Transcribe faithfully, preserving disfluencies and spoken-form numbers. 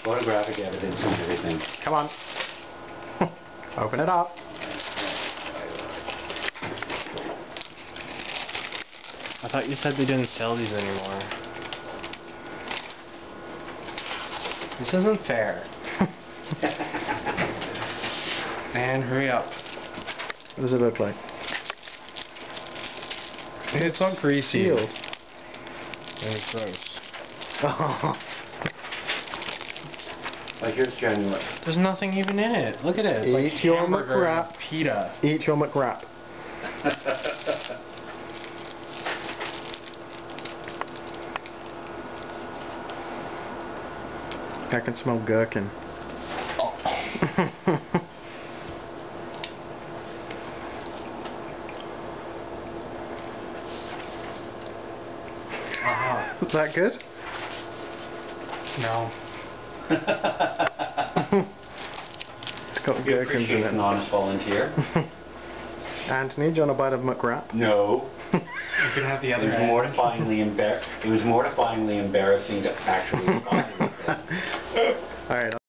photographic evidence and everything. Come on. Open it up. I thought you said they didn't sell these anymore. This isn't fair. Man, hurry up. What does it look like? It's all greasy. Sealed. And it's gross. Like, here's genuine. There's nothing even in it. Look at it. It's like Eat your hamburger McWrap. pita. Eat your McWrap. I can smell gherkin. Oh. uh-huh. Is that good? No. It's got We gherkins in appreciate it. an honest volunteer. Anthony, do you want a bite of McWrap? No. You can have the It other was end. mortifyingly embar- It was mortifyingly embarrassing to actually find it. Alright.